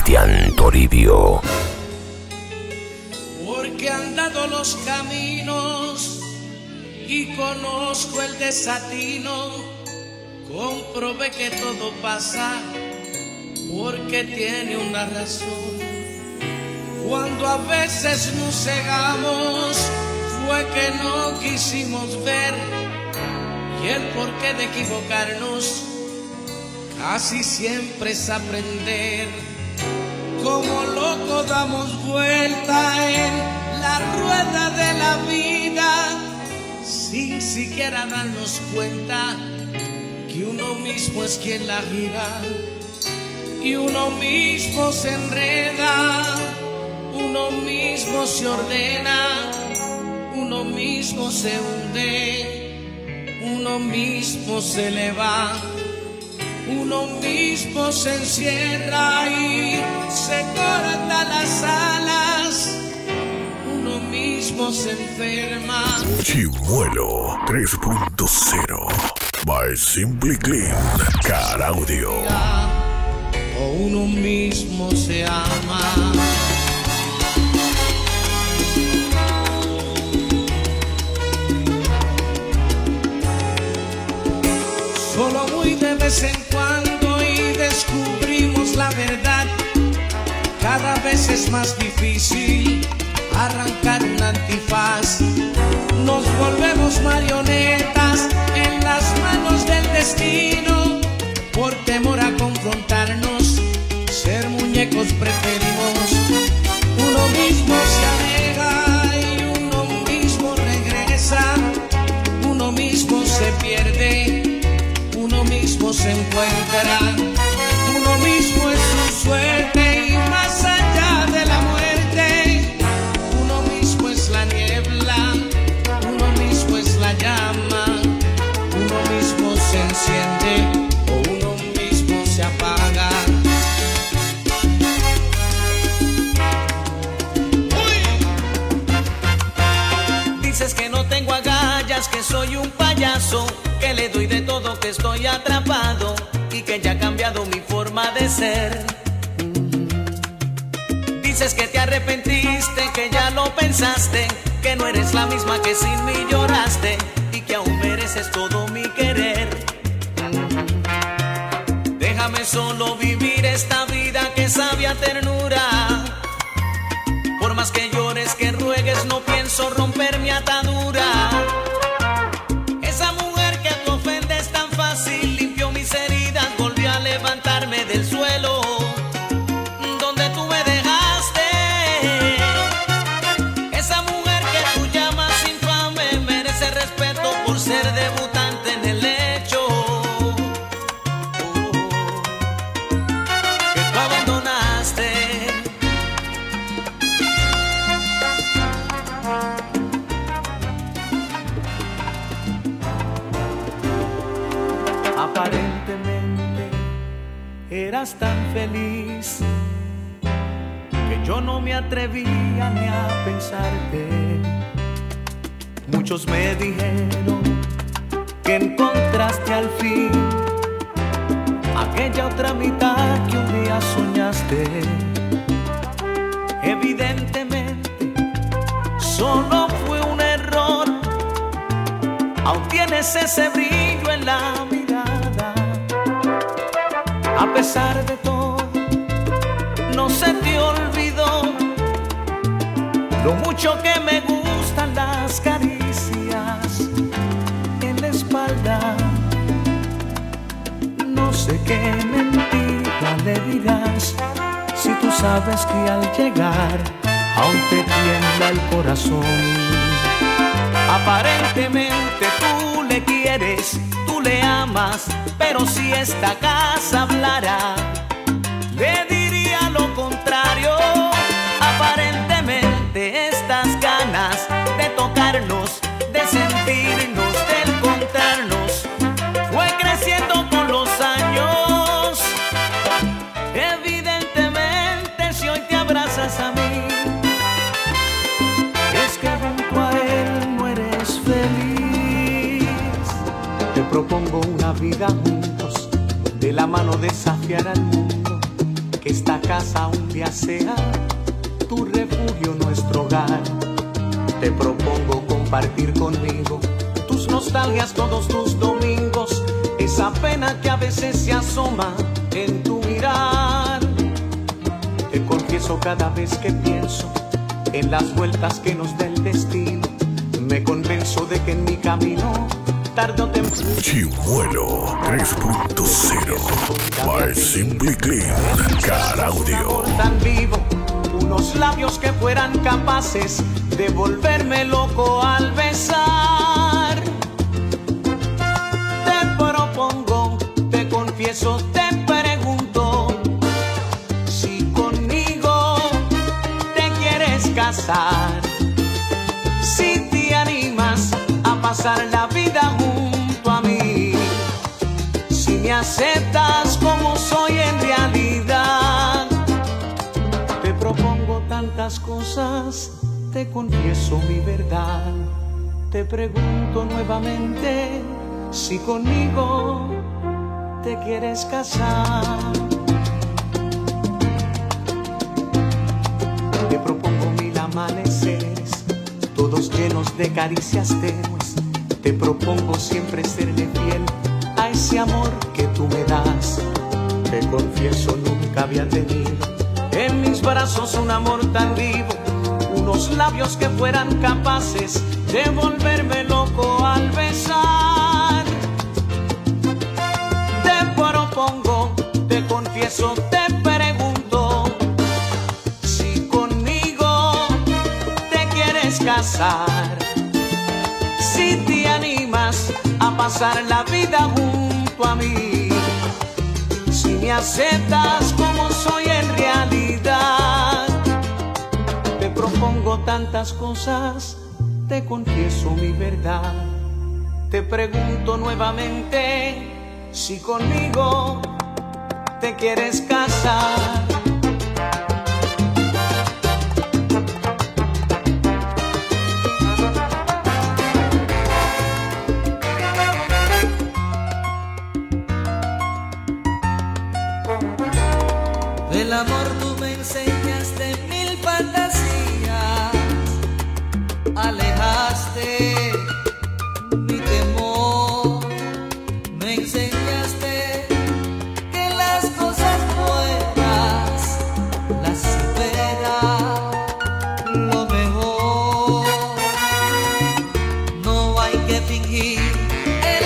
Cristian Toribio. Porque he andado los caminos y conozco el desatino, comprobé que todo pasa porque tiene una razón. Cuando a veces nos cegamos fue que no quisimos ver, y el porqué de equivocarnos casi siempre es aprender. Como loco damos vuelta en la rueda de la vida sin siquiera darnos cuenta que uno mismo es quien la gira, y uno mismo se enreda, uno mismo se ordena, uno mismo se hunde, uno mismo se eleva, uno mismo se encierra y se corta las alas, uno mismo se enferma. Chimuelo 3.0 by Simply Clean Car Audio. O uno mismo se ama. Solo muy de vez en cuando y descubrimos la verdad. Cada vez es más difícil arrancar un antifaz. Nos volvemos marionetas en las manos del destino. Por temor a confrontarnos, ser muñecos preferimos. Uno mismo se aleja y uno mismo regresa. Uno mismo se pierde, uno mismo se encuentra. Uno mismo es su suerte y más allá de la muerte. Uno mismo es la niebla, uno mismo es la llama. Uno mismo se enciende o uno mismo se apaga. Dices que no tengo agallas, que soy un payaso, que le doy de todo, que estoy atrapado y que ya ha cambiado mi forma de ser. Dices que te arrepentiste, que ya lo pensaste, que no eres la misma que sin mí lloraste y que aún mereces todo mi querer. Déjame solo vivir esta vida que sabe a ternura. Por más que llores, que ruegues, no pienso romper mi atadura. Esa mujer que te ofende es tan fácil, limpió mis heridas, volvió a levantarme del suelo donde tú me dejaste. Esa mujer que tú llamas infame merece respeto por ser debutante en el hecho que tú abandonaste. Aparentemente eras tan feliz que yo no me atrevía ni a pensarte. Muchos me dijeron que encontraste al fin aquella otra mitad que un día soñaste. Evidentemente solo fue un error. Aún tienes ese brillo en la mirada. A pesar de todo, no se te olvidó lo mucho que me gustan las caricias en la espalda. No sé qué mentira le dirás si tú sabes que al llegar aún te tiembla el corazón. Aparentemente tú le quieres, tú le amas, pero si esta casa hablara, le diría lo contrario. Aparentemente estas ganas de tocarnos, de sentirnos, de encontrarnos, fue creciendo con los años. Evidentemente si hoy te abrazas a mí, es que junto a él no eres feliz. Te propongo una vida juntos, de la mano desafiar al mundo, que esta casa un día sea tu refugio, nuestro hogar. Te propongo compartir conmigo tus nostalgias todos tus domingos, esa pena que a veces se asoma en tu mirar. Te confieso cada vez que pienso en las vueltas que nos da el destino, me convenzo de que en mi camino tarde o temprano Chimuelo 3.0 by Simply Clean Caraudio. Tan vivo, unos labios que fueran capaces de volverme loco al besar. Te propongo, te confieso, te pregunto si conmigo te quieres casar, si te animas a pasar la vida junto a mí, si me aceptas como soy en realidad. Te propongo tantas cosas, te confieso mi verdad. Te pregunto nuevamente si conmigo te quieres casar. Te propongo 1000 amaneceres, todos llenos de caricias tenues. Te propongo siempre serle fiel a ese amor que tú me das. Te confieso nunca había tenido en mis brazos un amor tan vivo, unos labios que fueran capaces de volverme loco al besar. Te propongo, te confieso, te pregunto si conmigo te quieres casar, si te animas a pasar la vida junto a mí, si me aceptas como soy en realidad. Te propongo tantas cosas, te confieso mi verdad. Te pregunto nuevamente si conmigo te quieres casar. Del amor tú me enseñaste 1000 fantasías, alejaste mi temor, me enseñaste que las cosas buenas las supera lo mejor. No hay que fingir, el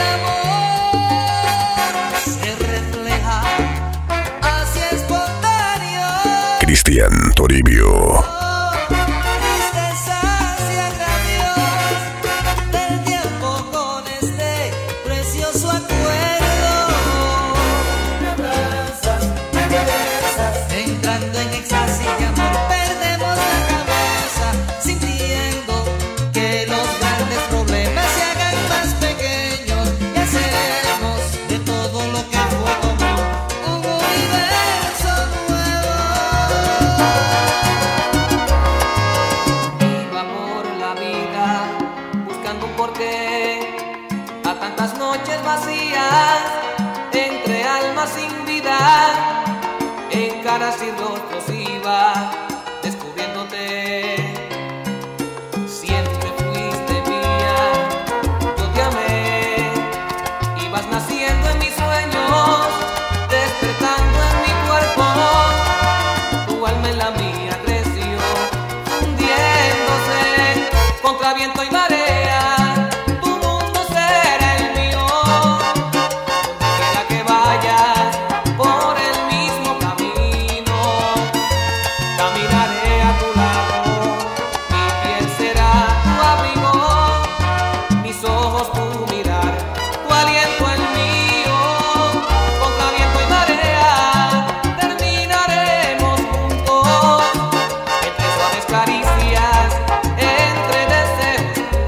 amor se refleja así espontáneo. Cristian Toribio. Tristezas y agravios del tiempo con este precioso acuerdo. Me abrazas, me besas, entrando en éxtasis de amor perdemos la cabeza, sintiendo que los grandes problemas se hagan más pequeños y hacemos de todo lo que fue común un universo nuevo. Iba por la vida buscando un porqué a tantas noches vacías entre almas sin vida, en caras y rostros iba descubriéndote. Siempre fuiste mía, yo te amé, ibas naciendo en mis sueños, despertando en mi cuerpo, tu alma en la mía creció, hundiéndose contra viento y marea, tu mundo será el mío, donde quiera que vayas por el mismo camino, caminaré a tu lado, mi piel será tu abrigo, mis ojos tu mirar, tu aliento el mío, contra viento y marea, terminaremos juntos, entre suaves caricias, entre deseos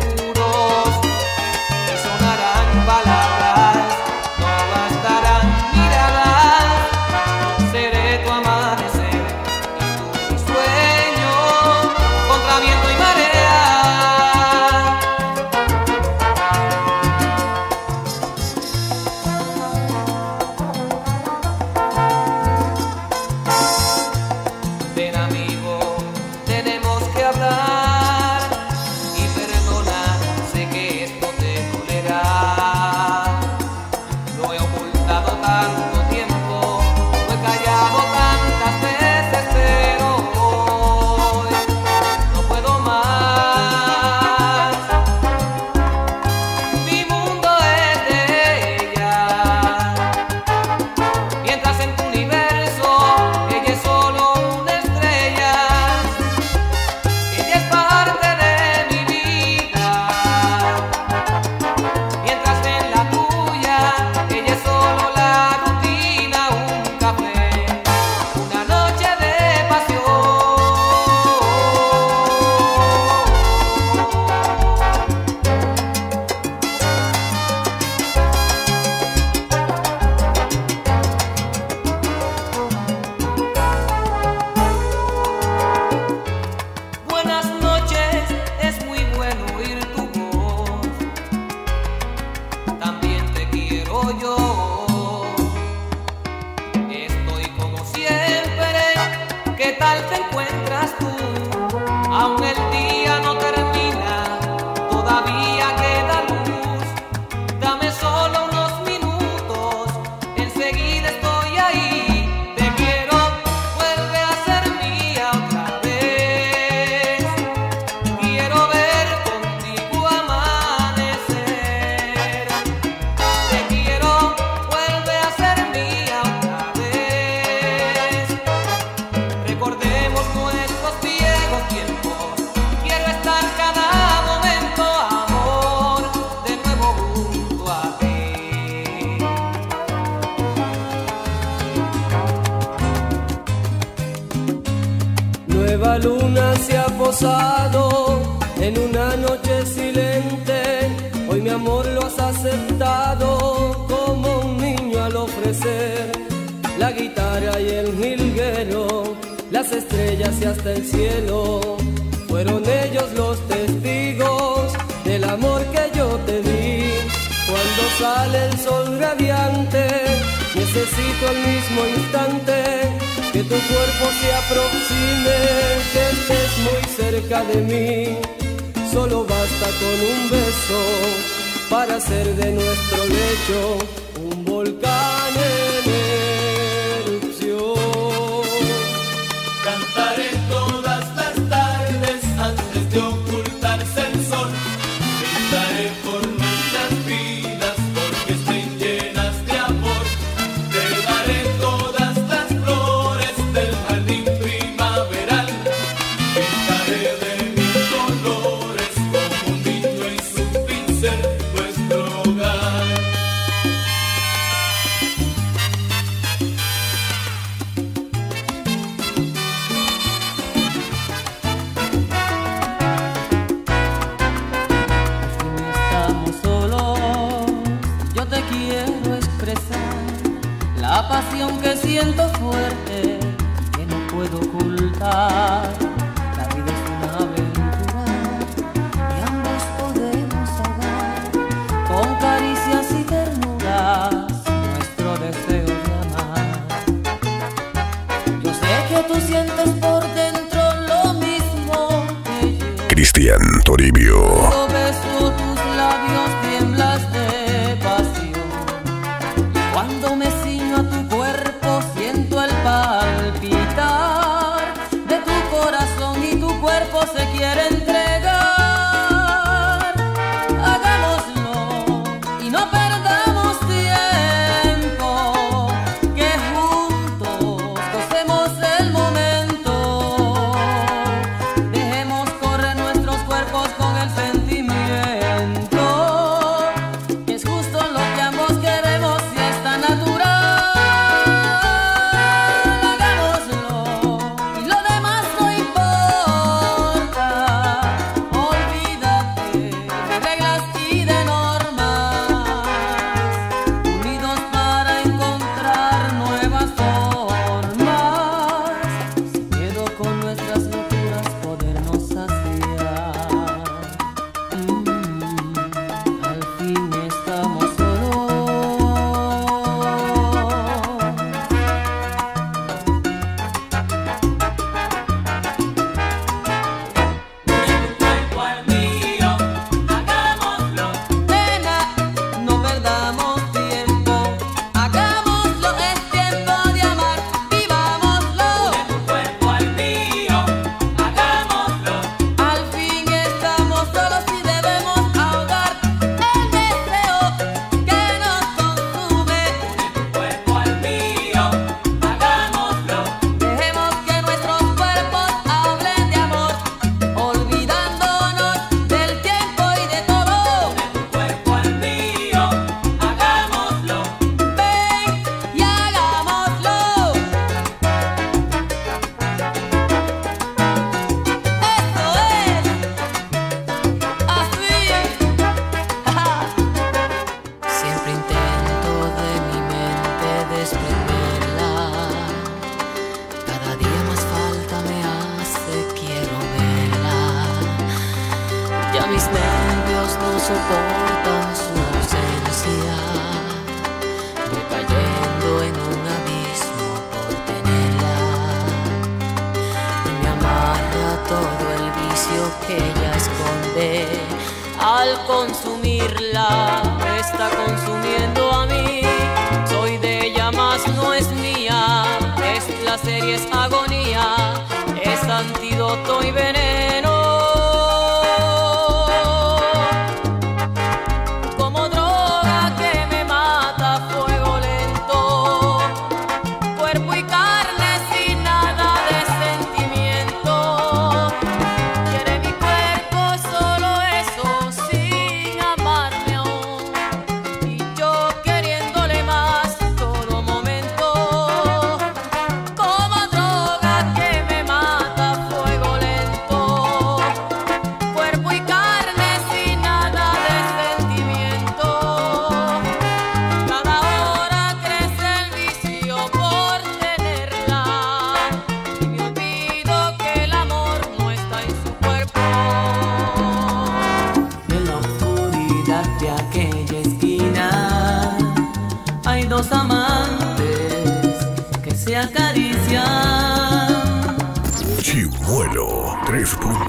acosado en una noche silente. Hoy mi amor lo has aceptado como un niño al ofrecer la guitarra y el jilguero, las estrellas y hasta el cielo. Fueron ellos los testigos del amor que yo te di. Cuando sale el sol radiante, necesito al mismo instante que tu cuerpo se aproxime, que estés muy cerca de mí. Solo basta con un beso para hacer de nuestro lecho un volcán en erupción. Cantaré todas las tardes antes de ocultarse el sol. Gritaré por nuestras vidas porque estén llenas de amor. Te daré todas las flores del jardín primaveral. Pintaré de mil colores como un niño en su pincel nuestro hogar. Estamos solos, yo te quiero expresar la pasión que siento fuerte, que no puedo ocultar. La vida es una aventura y ambos podemos ahogar con caricias y ternuras nuestro deseo de amar. Yo sé que tú sientes por dentro lo mismo que yo. Cristian Toribio. Cuando beso tus labios tiemblas de pasión. Cuando me ciño a tu cuerpo siento el palpitar de tu corazón y tu cuerpo se quiere entregar. Hagámoslo y no perdamos tiempo, que juntos gocemos el momento. Dejemos correr nuestros cuerpos con el sentimiento, que es justo lo que ambos queremos y es tan natural. Hagámoslo y lo demás no importa. Olvídate de reglas y de normas, unidos para encontrar nuevas formas, sin miedo con nuestras locuras podernos saciar. Al fin estamos solos. Cuerpo al mío, hagámoslo. Nena, no perdamos tiempo, hagámoslo, es tiempo de amar, vivámoslo. Tu cuerpo al mío, hagámoslo. Al fin estamos solos y debemos ahogar el deseo que nos consume. Tu cuerpo al mío, hagámoslo. Dejemos que nuestros cuerpos hablen de amor, olvidándonos del tiempo y de todo. Tu cuerpo al mío, hagámoslo. Ven y hagámoslo. Eso es así. Siempre intento de mi mente desprenderla. Cada día más falta me hace, quiero verla. Ya mis nervios no soportan su ausencia. Voy cayendo en un abismo por tenerla. Y me amarra todo el vicio que ella esconde. Al consumirla, me está consumiendo a mí. Soy de ella, más no es mía. Es placer y es agonía. Es antídoto y veneno. Como droga que me mata a fuego lento. Cuerpo y carne sin nada de sentimiento. Quiere mi cuerpo solo eso, sin amarme aún. Y yo queriéndole más todo momento. Como droga que me mata a fuego lento.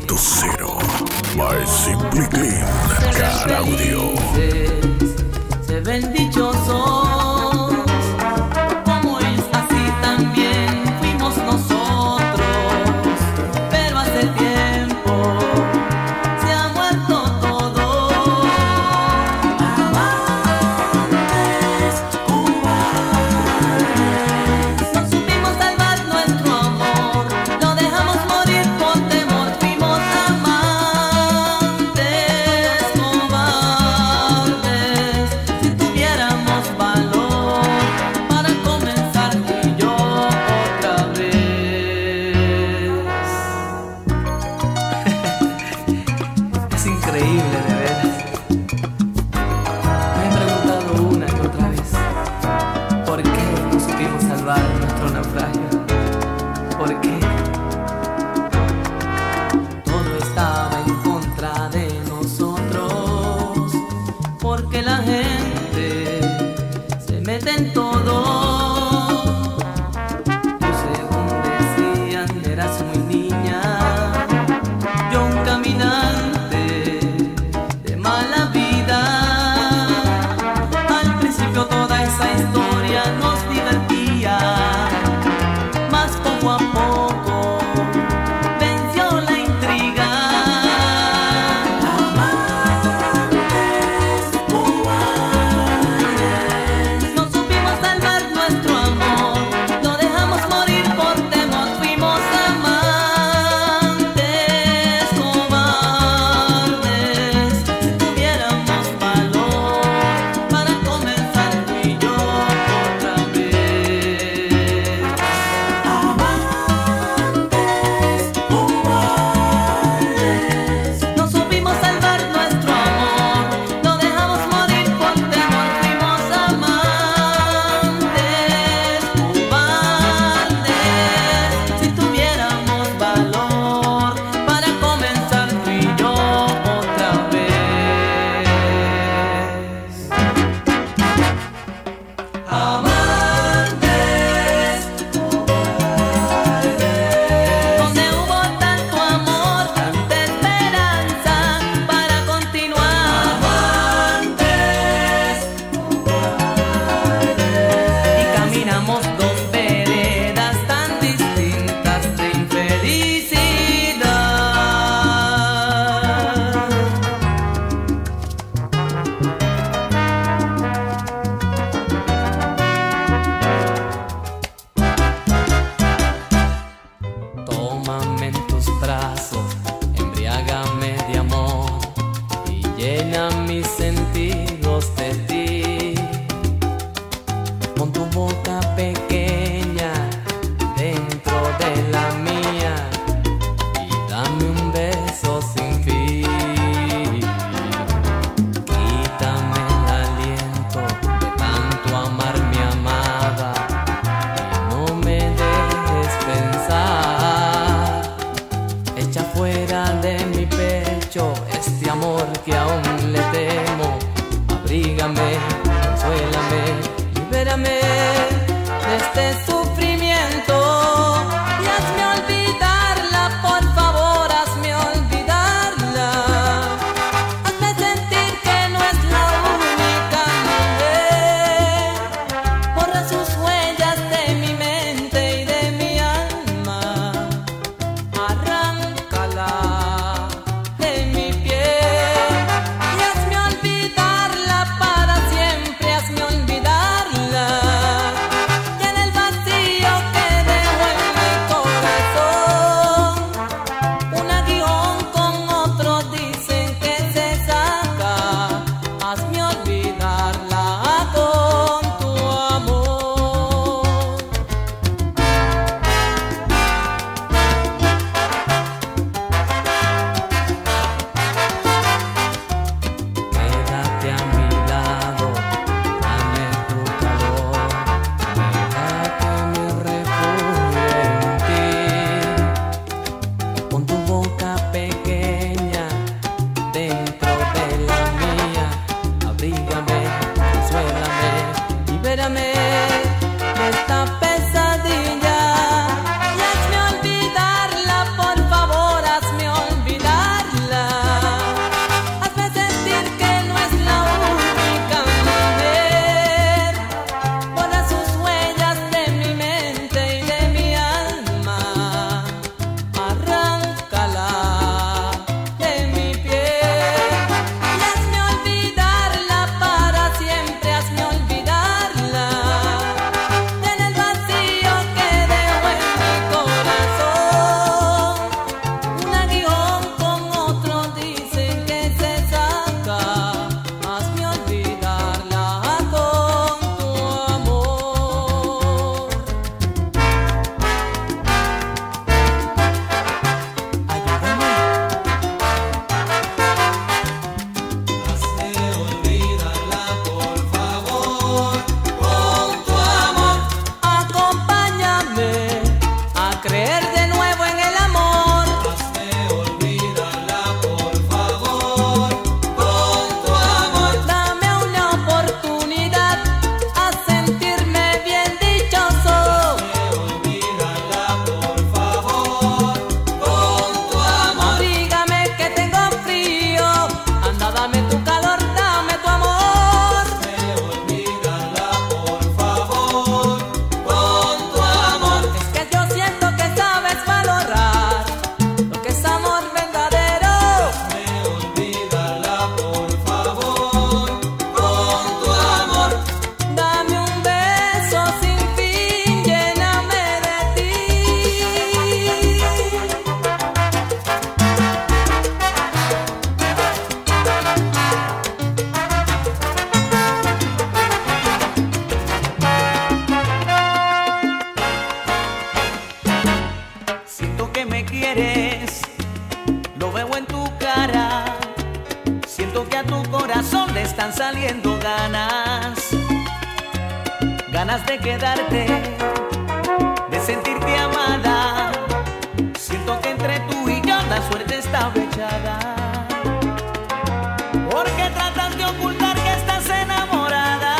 3.0 by Simply Clean Caraudio. Se ven dichosos, como ellos así también fuimos nosotros, pero hace tiempo se ha muerto todo. Amantes, cobardes, no supimos salvar nuestro amor, lo dejamos morir por temor, fuimos amantes, cobardes. Si tuviéramos valor para comenzar tú y yo otra vez. Es increíble, de veras. Me he preguntado una y otra vez, ¿por qué no supimos salvar nuestro naufragio? ¿Por qué? Todo estaba en contra de nosotros, porque la gente se mete en todo. Tú, según decían, eras muy niña, yo un caminante de mala vida. Al principio toda esa historia nos divertía, mas poco a poco venció la intriga. Amantes, cobardes, no supimos salvar nuestro amor, lo dejamos morir por temor, fuimos amantes, cobardes. Si tuviéramos valor para comenzar tú y yo otra vez. Amantes, cobardes, no supimos salvar nuestro amor, lo dejamos morir por temor, fuimos amantes, cobardes. Si tuviéramos valor para comenzar tú y yo otra vez. Amantes, donde hubo tanto amor, tanta esperanza para continuar. Amantes, y caminamos dos veredas tan distintas de infelicidad. Tómame en tus brazos, embriágame de amor y llena mis sentidos de ti. Con tu boca pequeña dentro de la mía y dame un beso sin fin. Quítame el aliento de tanto amar mi amada y no me dejes pensar. Echa fuera de mi pecho este amor que aún le temo. Abrígame, consuélame, libérame de este sufrimiento y hazme olvidarla, por favor, hazme olvidarla. Hazme sentir que no es la única mujer. Borra sus huellas de mi mente y de mi alma. Arráncala de mi piel y hazme olvidarla para siempre, hazme olvidarla. Y en el vacío a tu corazón le están saliendo ganas, ganas de quedarte, de sentirte amada. Siento que entre tú y yo la suerte está echada. Porque tratas de ocultar que estás enamorada.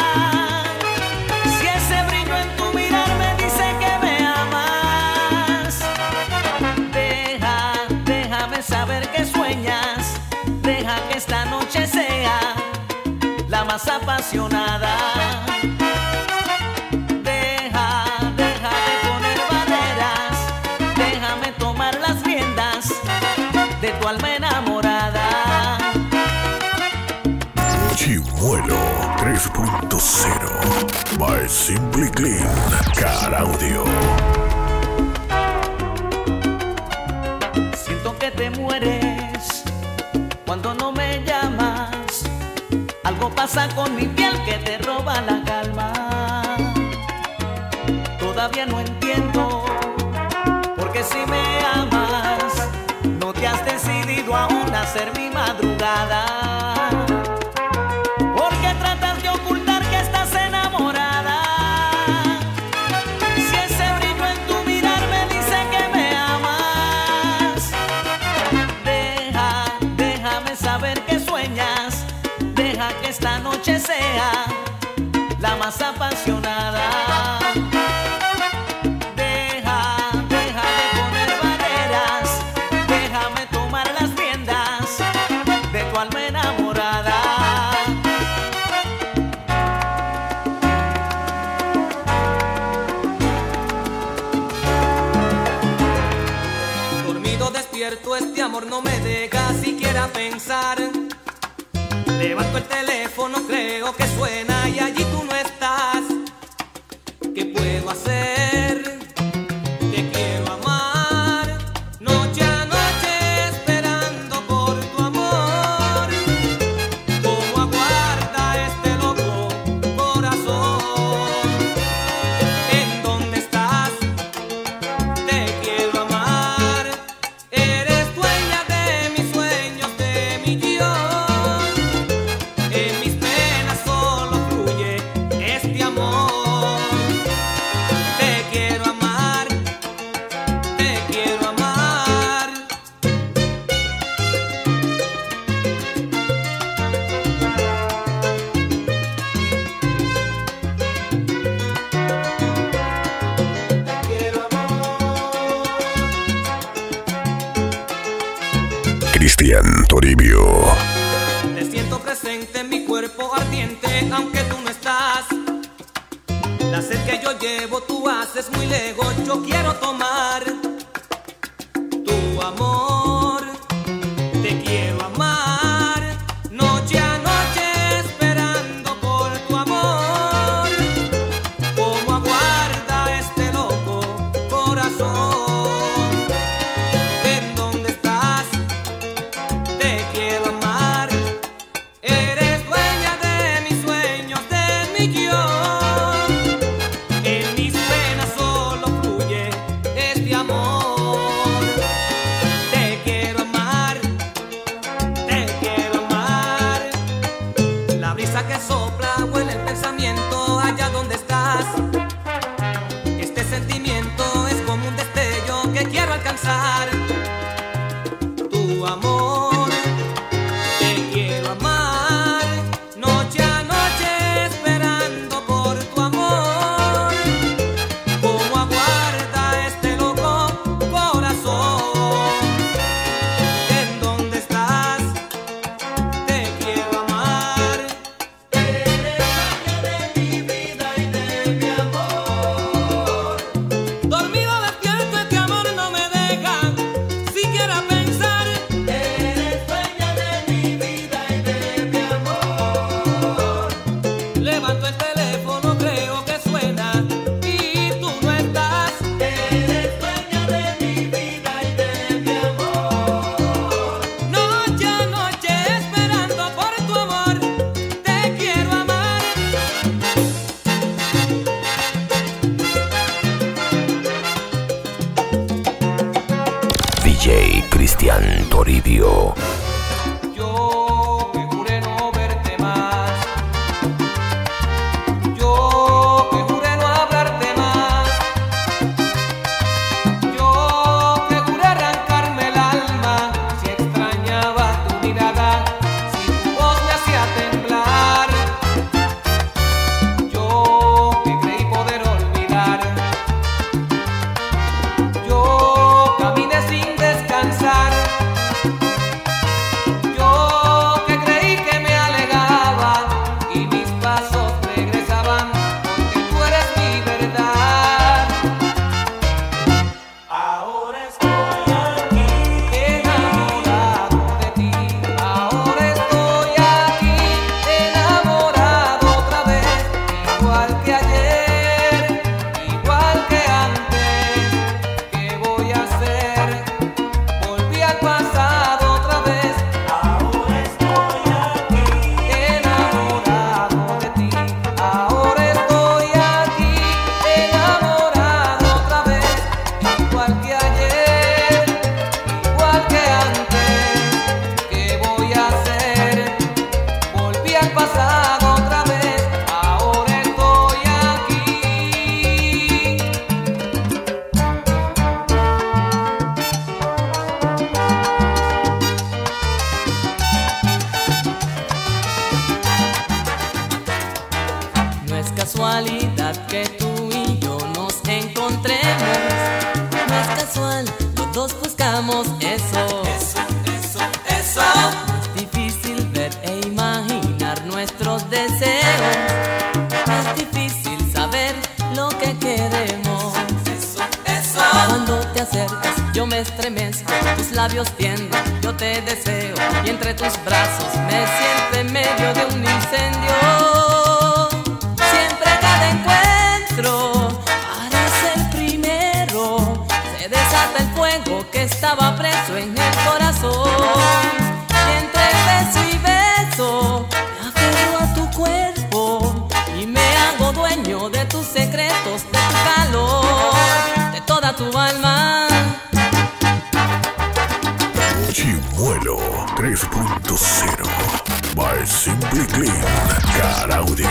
Si ese brillo en tu mirar me dice que me amas, déjame saber que sueñas. Deja que esta noche sea la más apasionada. Deja de poner barreras. Déjame tomar las riendas de tu alma enamorada. Chimuelo 3.0 by Simply Clean Car Audio. Siento que te mueres cuando no me llamas. Algo pasa con mi piel que te roba la calma. Todavía no entiendo porque si me amas no te has decidido aún a ser mi madrugada. Porque tratas de ocultar que estás enamorada. Si ese brillo en tu mirar me dice que me amas, déjame saber que sueñas. Deja que esta noche sea la más apasionada. Deja de poner barreras. Déjame tomar las riendas de tu alma enamorada. Dormido, despierto, este amor no me deja siquiera pensar. Levanto el teléfono, creo que suena y allí tú no estás. ¿Qué puedo hacer? Te quiero amar, noche a noche esperando por tu amor. ¿Cómo aguarda este loco corazón? ¿En dónde estás? Te quiero amar. Eres dueña de mis sueños, de mi guión. En mis penas solo fluye este amor. Te quiero amar, te quiero amar. Te quiero amor. Cristian Toribio. Te siento presente en mi cuerpo ardiente, aunque tú no estás. La sed que yo llevo tú haces muy lejos. Yo quiero tomar tu amor. Te quiero amar, noche a noche esperando por tu amor. ¿Cómo aguarda este loco corazón? ¿En dónde estás? Te quiero amar. Eres dueña de mis sueños, de mi guión. En mis penas solo fluye este amor. Te quiero amar, te quiero amar. La brisa que sopla huele el pensamiento allá donde estás. Este sentimiento es como un destello que quiero alcanzar. Tu amor. Te quiero amar, noche a noche esperando por tu amor. ¿Cómo aguarda este loco corazón? ¿En dónde estás? Te quiero amar. Eres dueña de mi vida y de mi amor. Dormido, despierto, este amor no me deja siquiera pensar. Eres dueña de mi vida y de mi amor. Levanto el teléfono, creo que suena y tú no estás. Eres dueña de mi vida y de mi amor. Noche a noche esperando por tu amor. Te quiero amar. DJ Cristian Toribio. Yo me me estremezco, tus labios tiemblan, yo te deseo y entre tus brazos me siento en medio de un incendio. Siempre cada encuentro parece el primero, se desata el fuego que estaba preso en el corazón. Y entre beso y beso me aferro a tu cuerpo y me hago dueño de tus secretos, de tu calor, de toda tu alma. Chimuelo 3.0 by Simply Clean Car Audio.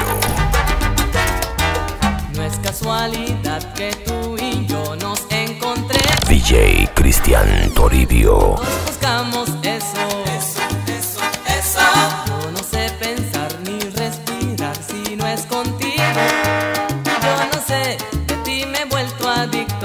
No es casualidad que tú y yo nos encontremos. DJ Cristian Toribio. Todos buscamos eso. Yo no sé pensar ni respirar si no es contigo. Yo no sé, de ti me he vuelto adicto.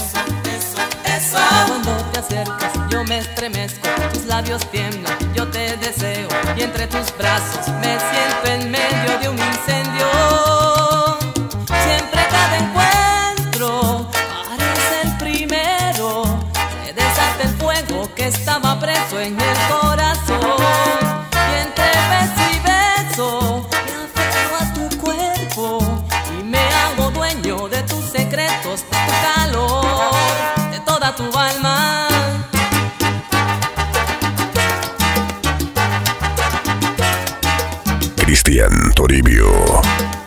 Cuando te acercas yo me estremezco, tus labios tiemblan, yo te deseo y entre tus brazos me siento en medio de un incendio. Siempre cada encuentro parece el primero, se desata el fuego que estaba preso en el corazón. Y entre beso y beso me aferro a tu cuerpo y me hago dueño de tus secretos, de tu calor, de toda tu alma. Cristian Toribio.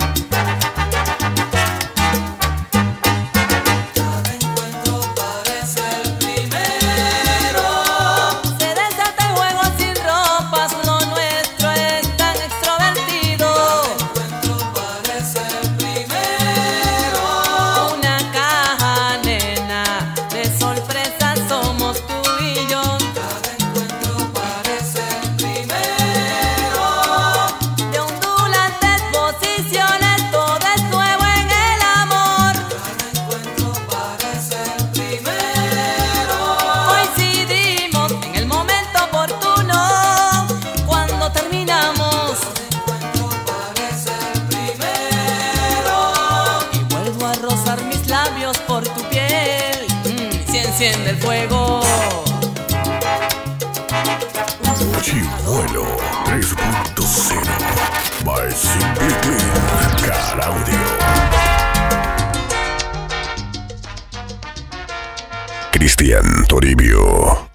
Por tu piel, si enciende el fuego. Chimuelo 3.0 by Simply Clean Car Audio. Cristian Toribio.